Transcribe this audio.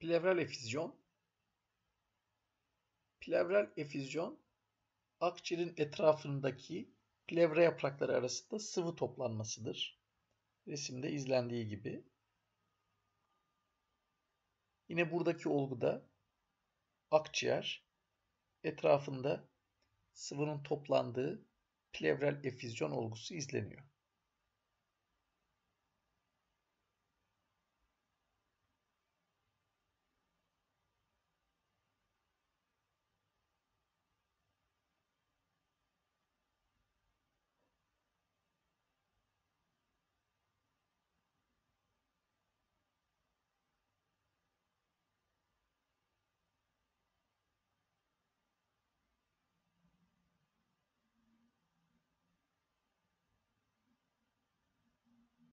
Plevral efüzyon. Plevral efüzyon, akciğerin etrafındaki plevra yaprakları arasında sıvı toplanmasıdır. Resimde izlendiği gibi. Yine buradaki olguda akciğer etrafında sıvının toplandığı plevral efüzyon olgusu izleniyor.